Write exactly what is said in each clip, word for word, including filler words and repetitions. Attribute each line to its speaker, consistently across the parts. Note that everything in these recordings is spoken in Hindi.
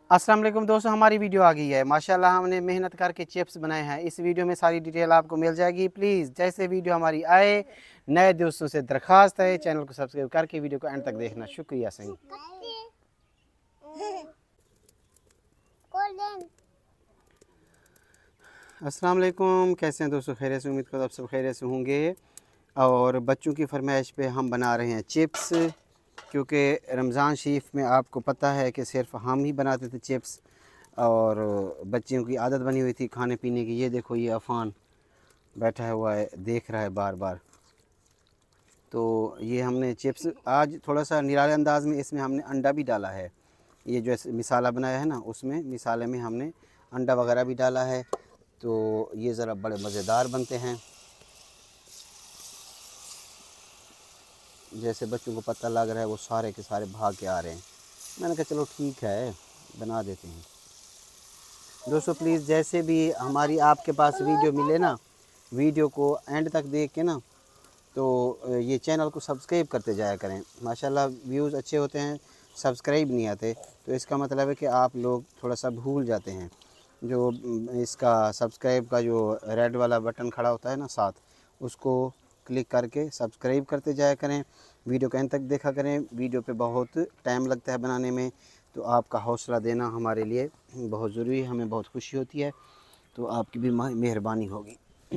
Speaker 1: अस्सलाम वालेकुम दोस्तों, हमारी वीडियो आ गई है। माशाल्लाह हमने मेहनत करके चिप्स बनाए हैं। इस वीडियो में सारी डिटेल आपको मिल जाएगी। प्लीज़ जैसे वीडियो हमारी आए, नए दोस्तों से दरख्वास्त है चैनल को सब्सक्राइब करके वीडियो को एंड तक देखना। शुक्रिया सही। अस्सलाम वालेकुम, कैसे हैं दोस्तों? खैरियत से? उम्मीद करता हूं आप सब खैरियत से होंगे। और बच्चों की फरमाइश पे हम बना रहे हैं चिप्स, क्योंकि रमज़ान शरीफ में आपको पता है कि सिर्फ हम ही बनाते थे चिप्स और बच्चियों की आदत बनी हुई थी खाने पीने की। ये देखो, ये अफ़ान बैठा हुआ है, देख रहा है बार बार। तो ये हमने चिप्स आज थोड़ा सा निराले अंदाज में इसमें हमने अंडा भी डाला है। ये जो मिसाला बनाया है ना, उसमें मिसाले में हमने अंडा वगैरह भी डाला है। तो ये ज़रा बड़े मज़ेदार बनते हैं। जैसे बच्चों को पता लग रहा है वो सारे के सारे भाग के आ रहे हैं। मैंने कहा चलो ठीक है, बना देते हैं। दोस्तों प्लीज़ जैसे भी हमारी आपके पास वीडियो मिले ना, वीडियो को एंड तक देख के ना तो ये चैनल को सब्सक्राइब करते जाया करें। माशाल्लाह व्यूज़ अच्छे होते हैं, सब्सक्राइब नहीं आते, तो इसका मतलब है कि आप लोग थोड़ा सा भूल जाते हैं। जो इसका सब्सक्राइब का जो रेड वाला बटन खड़ा होता है ना साथ, उसको क्लिक करके सब्सक्राइब करते जाया करें। वीडियो को एंड तक देखा करें। वीडियो पे बहुत टाइम लगता है बनाने में, तो आपका हौसला देना हमारे लिए बहुत ज़रूरी है, हमें बहुत खुशी होती है। तो आपकी भी मेहरबानी होगी।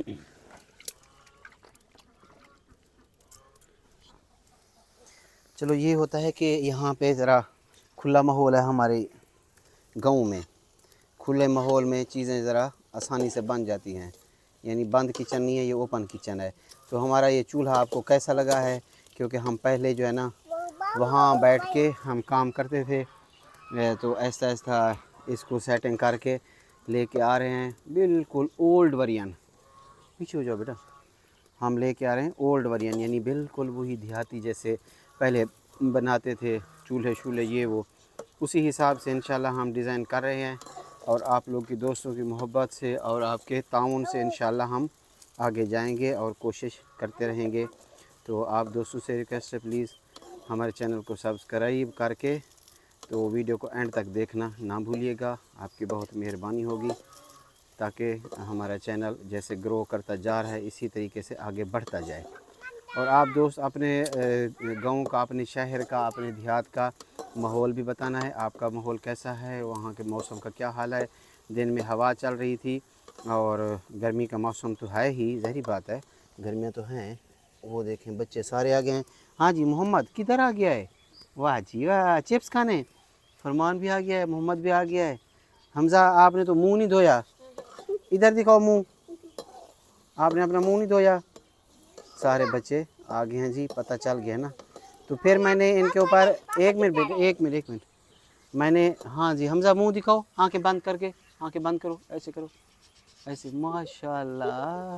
Speaker 1: चलो, ये होता है कि यहाँ पे ज़रा खुला माहौल है हमारे गांव में। खुले माहौल में चीज़ें ज़रा आसानी से बन जाती हैं, यानी बंद किचन नहीं है, ये ओपन किचन है। तो हमारा ये चूल्हा आपको कैसा लगा है? क्योंकि हम पहले जो है ना वहाँ बैठ के हम काम करते थे, तो ऐसा ऐसा इसको सेटिंग करके लेके आ रहे हैं। बिल्कुल ओल्ड वर्जन, पीछे हो जाओ बेटा। हम लेके आ रहे हैं ओल्ड वर्जन, यानी बिल्कुल वही देहाती जैसे पहले बनाते थे चूल्हे शूल्हे ये वो, उसी हिसाब से इंशाल्लाह हम डिज़ाइन कर रहे हैं। और आप लोग की दोस्तों की मोहब्बत से और आपके ताउन से इंशाल्लाह हम आगे जाएंगे और कोशिश करते रहेंगे। तो आप दोस्तों से रिक्वेस्ट है, प्लीज़ हमारे चैनल को सब्सक्राइब करके तो वीडियो को एंड तक देखना ना भूलिएगा। आपकी बहुत मेहरबानी होगी, ताकि हमारा चैनल जैसे ग्रो करता जा रहा है इसी तरीके से आगे बढ़ता जाए। और आप दोस्त अपने गांव का, अपने शहर का, अपने देहात का माहौल भी बताना है। आपका माहौल कैसा है, वहाँ के मौसम का क्या हाल है? दिन में हवा चल रही थी और गर्मी का मौसम तो है ही, ज़ाहिर बात है गर्मियाँ तो हैं। वो देखें बच्चे सारे आ गए हैं। हाँ जी, मोहम्मद किधर आ गया है? वाह जी वाह, चिप्स खाने। फरमान भी आ गया है, मोहम्मद भी आ गया है। हमज़ा आपने तो मुँह नहीं धोया, इधर दिखाओ मुँह, आपने अपना मुँह नहीं धोया। सारे बच्चे आ गए हैं जी, पता चल गया ना। तो फिर मैंने इनके ऊपर एक मिनट एक मिनट एक मिनट मैंने, हाँ जी हमज़ा मुंह दिखाओ, आंखें बंद करके, आंखें बंद करो, ऐसे करो, ऐसे, माशाल्लाह।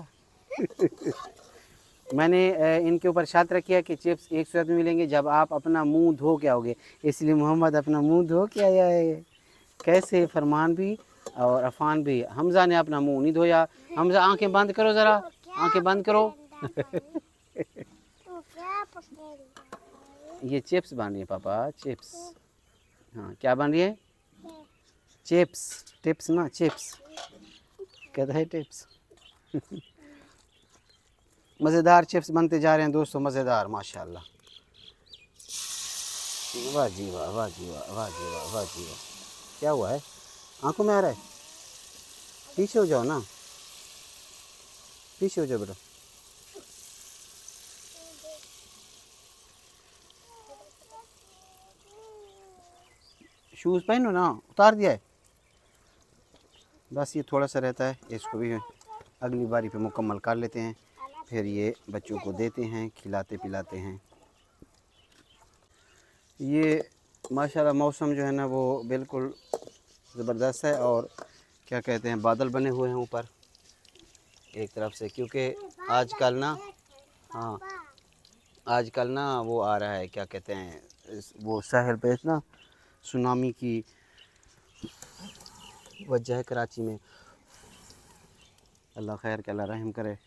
Speaker 1: मैंने इनके ऊपर शर्त रखी है कि चिप्स एक सूरत में मिलेंगे जब आप अपना मुंह धो के आओगे। इसलिए मोहम्मद अपना मुंह धो के आया है। कैसे फरमान भी और अफान भी। हमज़ा ने अपना मुंह नहीं धोया। हमज़ा आंखें बंद करो, ज़रा आंखें बंद करो। ये चिप्स बन रही है पापा, चिप्स। हाँ, क्या बन रही है? चिप्स, टिप्स ना, चिप्स कहता है, टिप्स। मज़ेदार चिप्स बनते जा रहे हैं दोस्तों, मज़ेदार माशाल्लाह। वाह जी वाह, वाह जी वाह, वाह जी वाह, वाह जी वाह। क्या हुआ है? आंखों में आ रहा है? पीछे हो जाओ ना, पीछे हो जाओ बेटा। शूज़ पहनो ना, उतार दिया है। बस ये थोड़ा सा रहता है, इसको भी अगली बारी पे मुकम्मल कर लेते हैं, फिर ये बच्चों को देते हैं, खिलाते पिलाते हैं। ये माशाल्लाह मौसम जो है ना वो बिल्कुल ज़बरदस्त है। और क्या कहते हैं, बादल बने हुए हैं ऊपर एक तरफ से, क्योंकि आजकल ना, हाँ आजकल ना वो आ रहा है, क्या कहते हैं, वो साहिल पे ना सुनामी की वजह है कराची में। अल्लाह खैर के, अल्लाह रहम करे।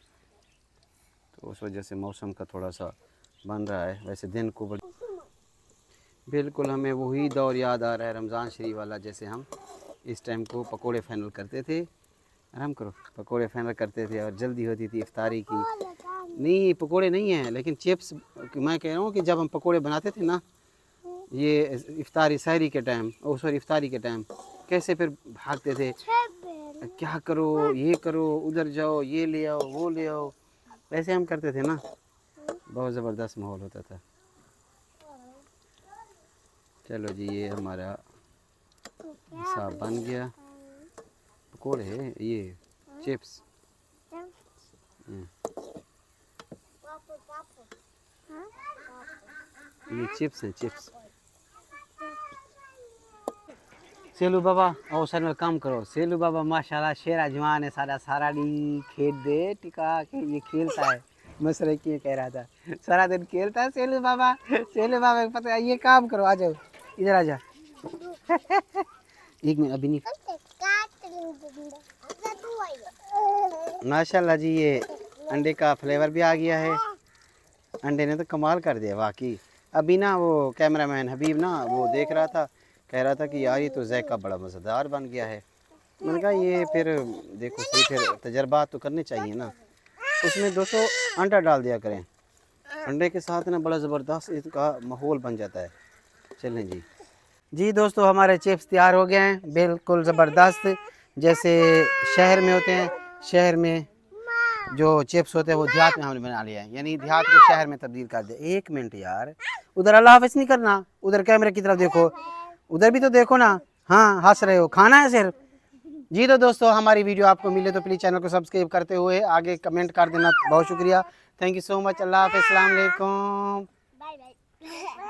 Speaker 1: तो उस वजह से मौसम का थोड़ा सा बन रहा है। वैसे दिन को बड़ी बिल्कुल हमें वही दौर याद आ रहा है रमज़ान शरीफ वाला, जैसे हम इस टाइम को पकोड़े फाइनल करते थे। आराम करो। पकोड़े फाइनल करते थे और जल्दी होती थी इफ्तारी की। नहीं पकोड़े नहीं हैं, लेकिन चिप्स मैं कह रहा हूँ कि जब हम पकोड़े बनाते थे ना, ये इफ्तारी सहरी के टाइम, ओ सॉरी इफ्तारी के टाइम, कैसे फिर भागते थे, क्या करो, ये करो, उधर जाओ, ये ले आओ, वो ले आओ, वैसे हम करते थे ना। बहुत ज़बरदस्त माहौल होता था। चलो जी, ये हमारा हिसाब बन गया। पकोड़े है ये, चिप्स, ये चिप्स हैं, चिप्स। सेलू बाबा आओ सर में काम करो। सेलू बाबा माशाल्लाह शेरा जवान है, सारा सारा डी खेल दे टिका के ये खेलता है। मैं सर की कह रहा था सारा दिन खेलता है सेलू बाबा। सेलू बाबा को पता है, ये काम करो, आ जाओ इधर आ जा। एक मिनट अभी नहीं। माशाल्लाह जी, ये अंडे का फ्लेवर भी आ गया है। अंडे ने तो कमाल कर दिया वाकई। अभी ना वो कैमरामैन हबीब ना वो देख रहा था, कह रहा था कि यार ये तो ज़ायका बड़ा मज़ेदार बन गया है। मैंने कहा ये फिर देखो सही, फिर तजर्बात तो करने चाहिए ना। उसमें दोस्तों अंडा डाल दिया करें, अंडे के साथ ना बड़ा ज़बरदस्त इसका माहौल बन जाता है। चलें जी। जी दोस्तों, हमारे चिप्स तैयार हो गए हैं, बिल्कुल ज़बरदस्त, जैसे शहर में होते हैं। शहर में जो चिप्स होते हैं वो देहात में हमने बना लिया है, यानी देहात को शहर में तब्दील कर दिया। एक मिनट यार, उधर अल्लाह हाफ़िज़ नहीं करना, उधर कैमरे की तरफ देखो, उधर भी तो देखो ना। हाँ हंस रहे हो, खाना है सिर्फ। जी तो दोस्तों, हमारी वीडियो आपको मिले तो प्लीज़ चैनल को सब्सक्राइब करते हुए आगे कमेंट कर देना। बहुत शुक्रिया, थैंक यू सो मच। अल्लाह हाफ़िज़, अस्सलाम वालेकुम।